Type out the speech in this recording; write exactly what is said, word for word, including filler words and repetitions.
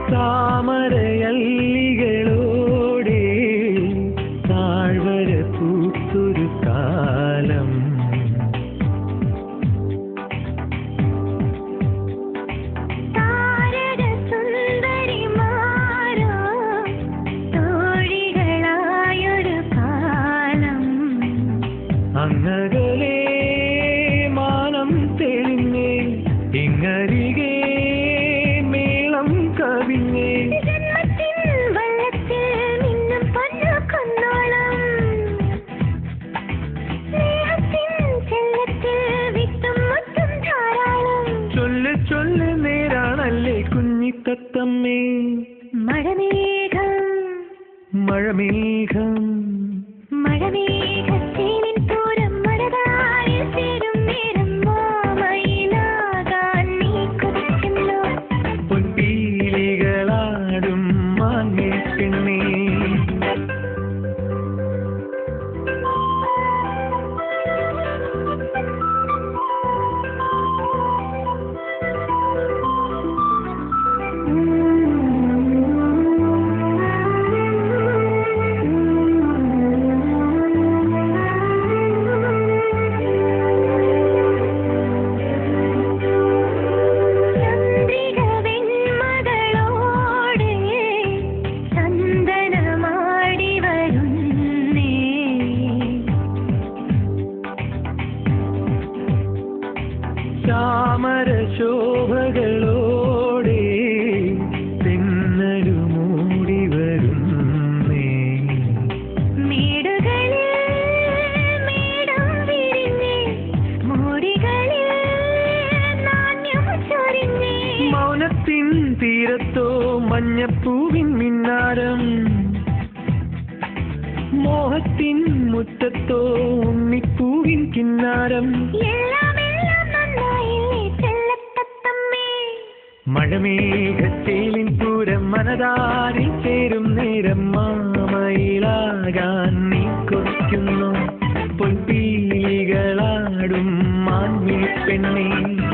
താമരയല്ലികളോടെ താഴ്വര പൂത്തൊരു കാലം അങ്ങകലെ മാനം തെളിഞ്ഞേ ഇങ്ങരികെ മേളം കവിഞ്ഞേ ചൊല്ല് ചൊല്ല് നേരാണല്ലേ കുഞ്ഞിത്തത്തമ്മേ മഴമേഘം മഴമേഘം മഴമേഘത്തേനിൻ പൂരം മഴതാരിൽ ചേരും നേരം മാമയിലാകാൻ നീ കൊതിക്കുന്നു പൊൻപീലികളാടും മാങ്ങേ പെണ്ണേ ചാമരശോഭകളോടെ തെന്നലു മൂടി വരുന്നേ മേടുകളിൽ മേടം വിരിഞ്ഞേ മൂടികളിൽ നാണ്യം ചൊരിഞ്ഞേ മൗനത്തിൻ തീരത്തോ മഞ്ഞപ്പൂവിൻ മിന്നാരം മോഹത്തിൻ മുറ്റത്തോ ഉണ്ണിപ്പൂവിൻ കിന്നാരം മഴമേഘത്തേലിൻ പൂരം മനതാരിൽ ചേരും നേരം മാമയിലാകാൻ നീ കൊതിക്കുന്നു പൊൻപീലികളാടും മാൻവിഴി പെണ്ണേ